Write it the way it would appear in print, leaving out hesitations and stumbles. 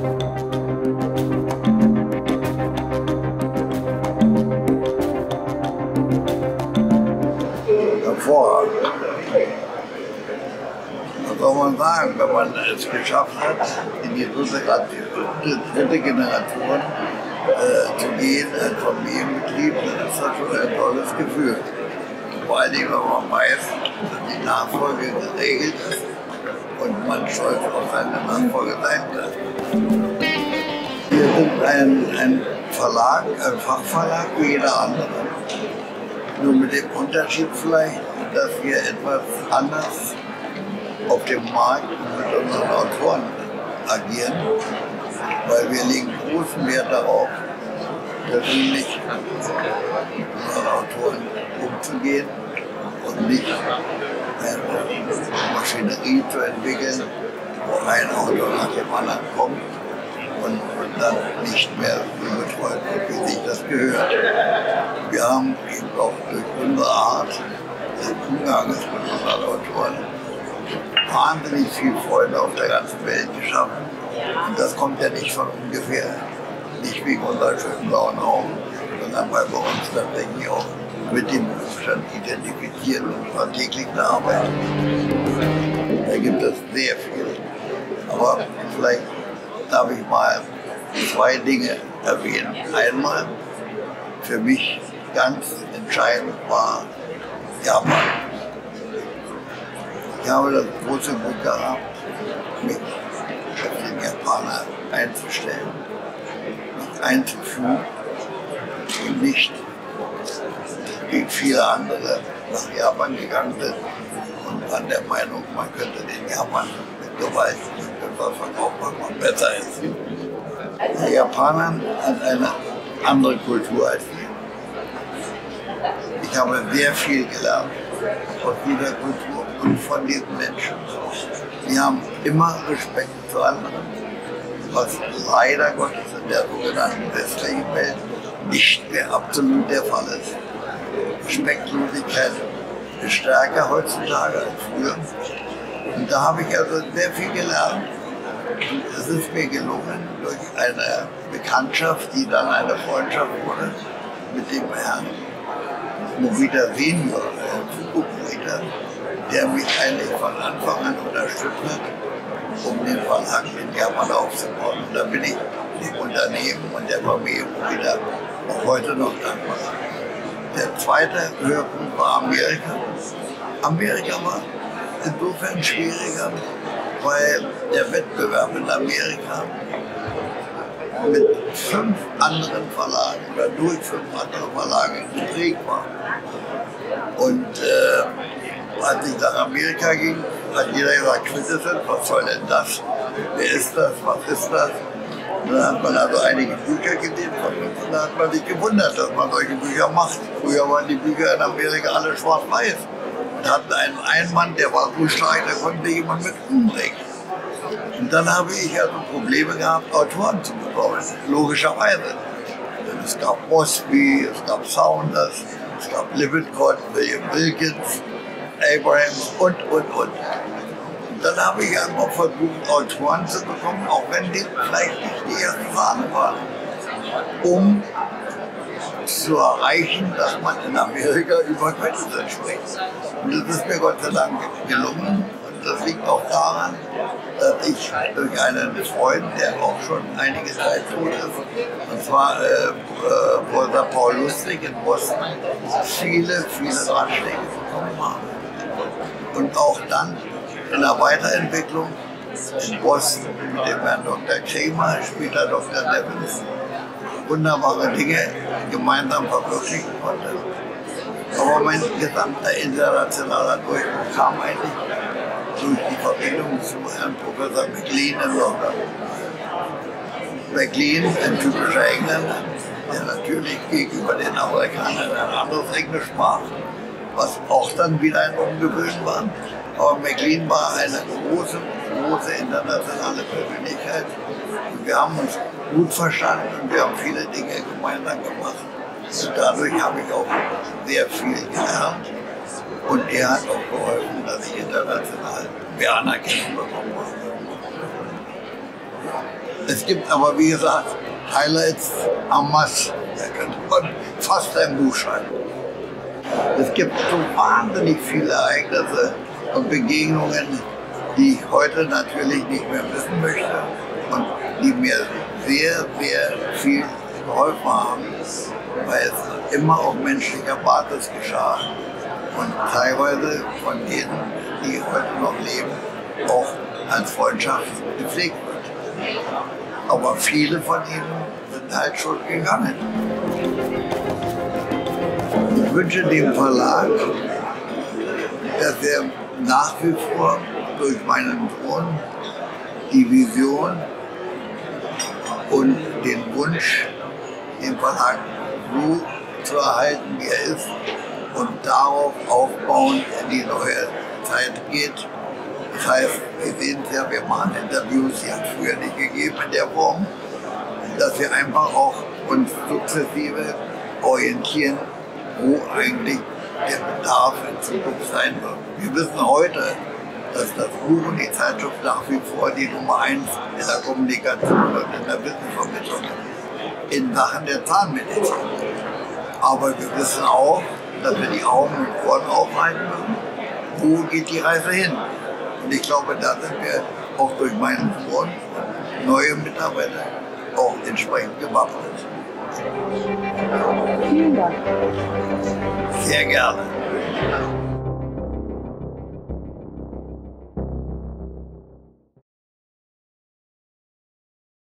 Hervorragend. Was soll man sagen, wenn man es geschafft hat, in die dritte Generation zu gehen als Familienbetrieb, dann ist das schon ein tolles Gefühl. Vor allen Dingen, wenn man weiß, dass die Nachfolge geregelt ist und man stolz auf seine Nachfolge sein kann. Wir sind ein Verlag, ein Fachverlag wie jeder andere. Nur mit dem Unterschied vielleicht, dass wir etwas anders auf dem Markt mit unseren Autoren agieren, weil wir legen großen Wert darauf, persönlich mit unseren Autoren umzugehen und nicht eine Maschinerie zu entwickeln, wo ein Autor nach dem anderen kommt und dann nicht mehr so betreut wird, wie sich das gehört. Wir haben eben auch durch unsere Art des Umgangs mit unseren Autoren wahnsinnig viel Freude auf der ganzen Welt geschaffen. Und das kommt ja nicht von ungefähr. Nicht wegen unserer schönen blauen Augen, sondern weil wir uns tatsächlich auch mit dem Berufsstand identifizieren und zwar täglich arbeiten. Da gibt es sehr viel. Aber vielleicht darf ich mal zwei Dinge erwähnen. Einmal, für mich ganz entscheidend war Japan. Ich habe das große Glück gehabt, mich auf den Japaner einzustellen, mich einzuführen und nicht wie viele andere nach Japan gegangen sind und waren der Meinung, man könnte den Japan mit Gewalt etwas verkaufen, was man besser ist. Die Japaner haben eine andere Kultur als wir. Ich habe sehr viel gelernt aus dieser Kultur und von diesen Menschen. Sie haben immer Respekt zu anderen, was leider Gottes in der sogenannten westlichen Welt nicht mehr absolut der Fall ist. Respektlosigkeit ist stärker heutzutage als früher. Und da habe ich also sehr viel gelernt. Und es ist mir gelungen, durch eine Bekanntschaft, die dann eine Freundschaft wurde, mit dem Herrn Morita Senior, Morita, der mich eigentlich von Anfang an unterstützt hat, um den Verlag in Japan aufzubauen. Und da bin ich dem Unternehmen und der Familie Morita auch heute noch dankbar. Der zweite Höhepunkt war Amerika. Amerika war insofern schwieriger, weil der Wettbewerb in Amerika mit 5 anderen Verlagen oder durch 5 andere Verlage geprägt war. Und als ich nach Amerika ging, hat jeder gesagt, Quintessenz, was soll denn das? Wer ist das? Was ist das? Und dann hat man also einige Bücher gelesen von uns und da hat man sich gewundert, dass man solche Bücher macht. Früher waren die Bücher in Amerika alle schwarz-weiß. Und hatten einen Mann, der war so stark, der konnte jemand mit umbringen. Und dann habe ich also Probleme gehabt, Autoren zu bekommen, logischerweise. Denn es gab Mosby, es gab Saunders, es gab Lippincott, William Wilkins, Abrahams und. Und dann habe ich einfach versucht, Autoren zu bekommen, auch wenn die vielleicht nicht die erste Sahne waren, um zu erreichen, dass man in Amerika über Quintessenz spricht. Und das ist mir Gott sei Dank gelungen. Und das liegt auch daran, dass ich durch einen Freund, der auch schon einige Zeit tot ist, und zwar Professor Paul Lustig in Boston, viele Ratschläge bekommen habe. Und auch dann in der Weiterentwicklung in Boston mit dem Herrn Dr. Kremer, später Dr. Nevins, wunderbare Dinge gemeinsam verwirklichen konnte. Aber mein gesamter internationaler Durchbruch kam eigentlich durch die Verbindung zu Herrn Professor McLean in London. McLean, ein typischer Engländer, der natürlich gegenüber den Amerikanern ein anderes Englisch sprach, was auch dann wieder ein Umgewöhnen war. Aber McLean war eine große internationale Persönlichkeit. Und wir haben uns gut verstanden und wir haben viele Dinge gemeinsam gemacht. Und dadurch habe ich auch sehr viel gelernt. Und er hat auch geholfen, dass ich international mehr Anerkennung bekommen habe. Es gibt aber, wie gesagt, Highlights en masse. Da könnte man fast ein Buch schreiben. Es gibt so wahnsinnig viele Ereignisse und Begegnungen, die ich heute natürlich nicht mehr wissen möchte und die mir sehr, sehr viel geholfen haben, weil es immer auf menschlicher Basis geschah und teilweise von denen, die heute noch leben, auch als Freundschaft gepflegt wird. Aber viele von ihnen sind halt schon gegangen. Ich wünsche dem Verlag, dass er nach wie vor durch meinen Sohn die Vision und den Wunsch, den Verlag so zu erhalten, wie er ist, und darauf aufbauend in die neue Zeit geht. Das heißt, wir sehen es ja, wir machen Interviews, die hat es früher nicht gegeben in der Form, dass wir einfach auch uns sukzessive orientieren, wo eigentlich der Bedarf in Zukunft sein wird. Wir wissen heute, dass das Buch und die Zeitschrift nach wie vor die Nummer 1 in der Kommunikation und in der Wissensvermittlung ist, in Sachen der Zahnmedizin. Aber wir wissen auch, dass wir die Augen und Ohren aufhalten müssen. Wo geht die Reise hin? Und ich glaube, da sind wir auch durch meinen Sohn und neue Mitarbeiter auch entsprechend gewappnet. Vielen Dank. Sehr gerne.